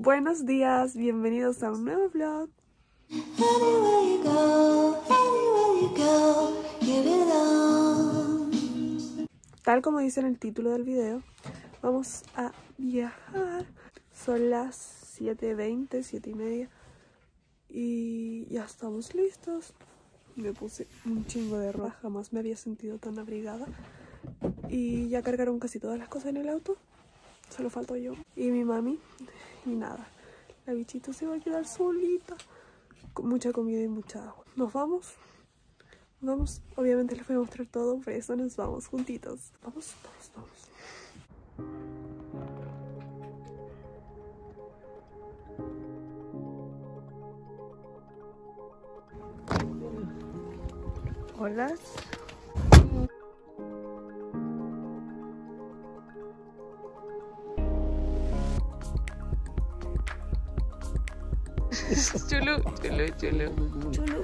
Buenos días, bienvenidos a un nuevo vlog. Tal como dice en el título del video, vamos a viajar. Son las 7:20, 7:30 y ya estamos listos. Me puse un chingo de ropa, jamás me había sentido tan abrigada. Y ya cargaron casi todas las cosas en el auto, solo falto yo y mi mami. Y nada, la bichita se va a quedar solita, con mucha comida y mucha agua. Nos vamos. Obviamente les voy a mostrar todo, por eso nos vamos juntitos. Vamos. Hola. Chulu.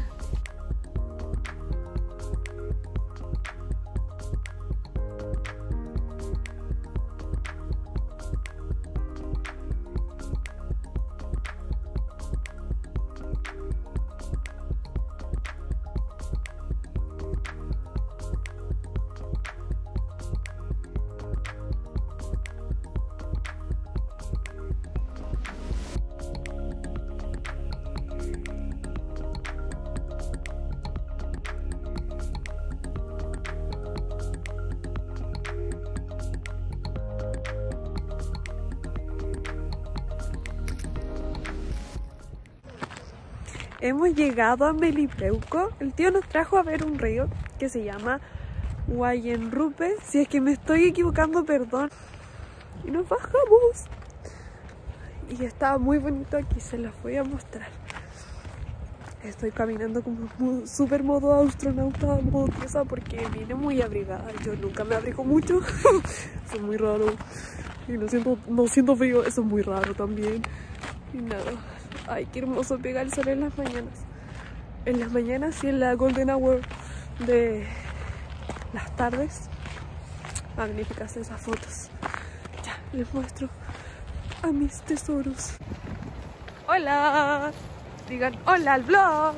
Hemos llegado a Melipeuco. El tío nos trajo a ver un río que se llama Huayenrupe. Si es que me estoy equivocando, perdón. Y nos bajamos. Y está muy bonito aquí, se los voy a mostrar. Estoy caminando como súper modo astronauta, modo tiesa, porque vine muy abrigada. Yo nunca me abrigo mucho. Eso es muy raro. Y no siento frío, eso es muy raro también. Y nada. Ay, qué hermoso pega el sol en las mañanas. En las mañanas y en la golden hour de las tardes. Magníficas esas fotos. Ya, les muestro a mis tesoros. ¡Hola! Digan hola al vlog.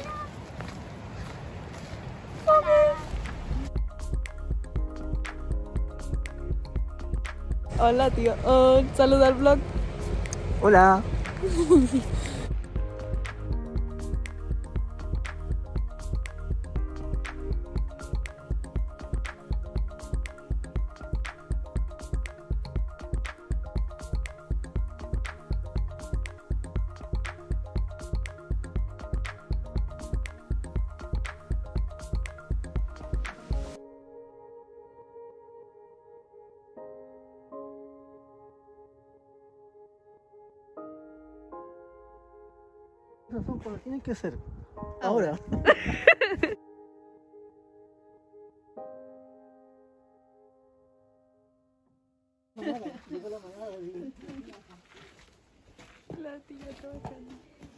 Hola, tío. Saluda al vlog. Hola. Razón, pero tiene que ser ahora. La tía trabajando.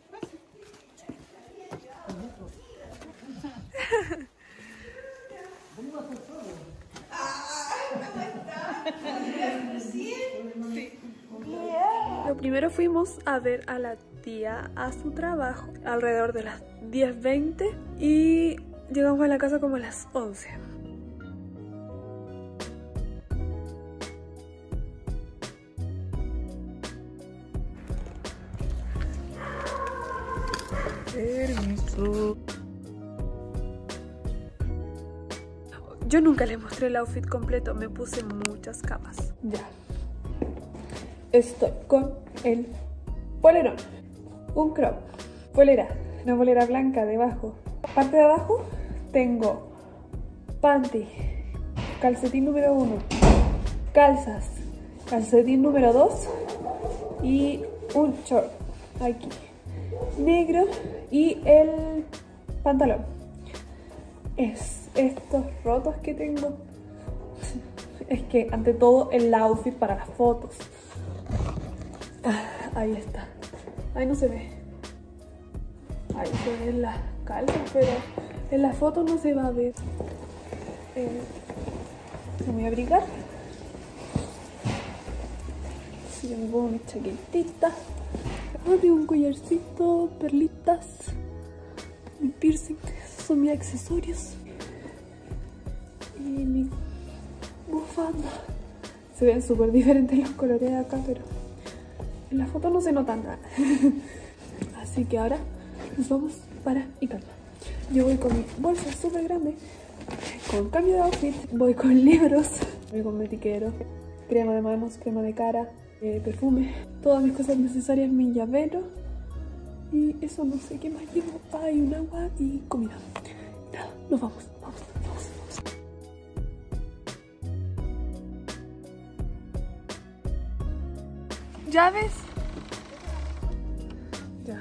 Lo primero fuimos a ver a la tía a su trabajo alrededor de las 10:20 y llegamos a la casa como a las 11. Permiso. Yo nunca les mostré el outfit completo, me puse muchas capas. Ya. Estoy con el polerón, un crop, una polera blanca debajo. Parte de abajo tengo panty, calcetín número 1, calzas, calcetín número 2 y un short aquí negro y el pantalón. Es estos rotos que tengo. Es que ante todo el outfit para las fotos. Ahí está. Ahí no se ve. Ahí se ven las calzas, pero en la foto no se va a ver. Me voy a abrigar. Así que me pongo mi chaquetita. Ahora tengo un collarcito, perlitas, mi piercing, esos son mis accesorios. Y mi bufanda. Se ven súper diferentes los colores de acá, pero en la foto no se nota nada. Así que ahora nos vamos para Italma. Yo voy con mi bolsa súper grande, con cambio de outfit, voy con libros, voy con mi tiquero, crema de manos, crema de cara, perfume, todas mis cosas necesarias, mi llavero y eso, no sé qué más llevo. Hay un agua y comida. Nada, nos vamos. ¿Llaves? Ya.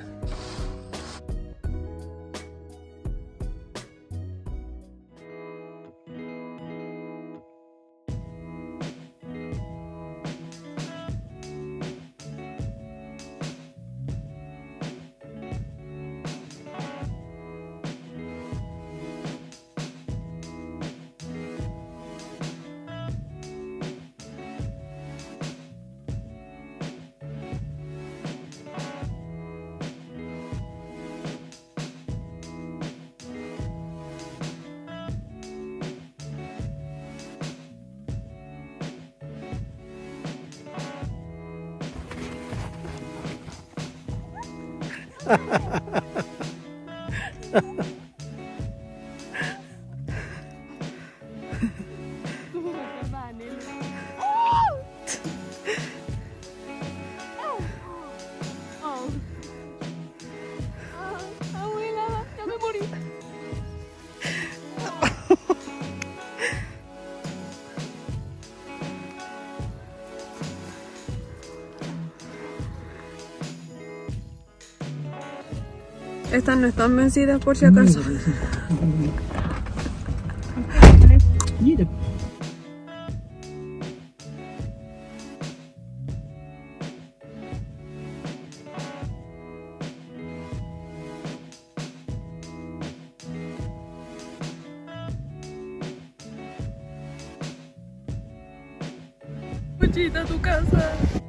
Abuela, ya me morí. Estas no están vencidas por si acaso. Mira. Puchita, tu casa.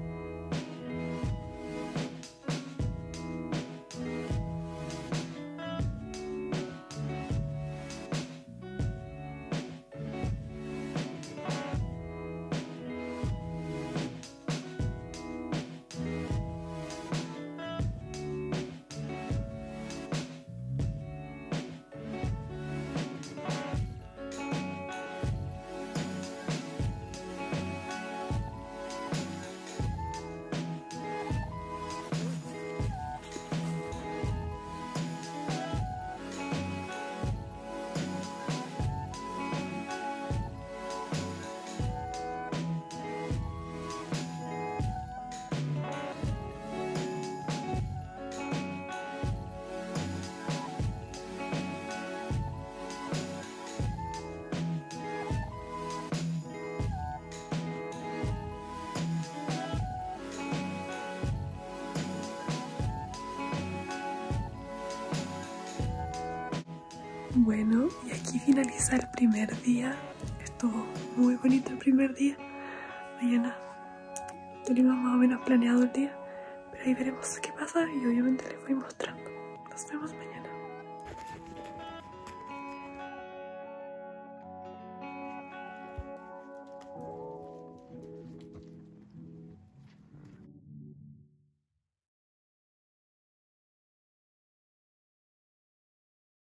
Bueno, y aquí finaliza el primer día. Estuvo muy bonito el primer día. Mañana tenemos más o menos planeado el día, pero ahí veremos qué pasa y obviamente les voy mostrando. Nos vemos mañana.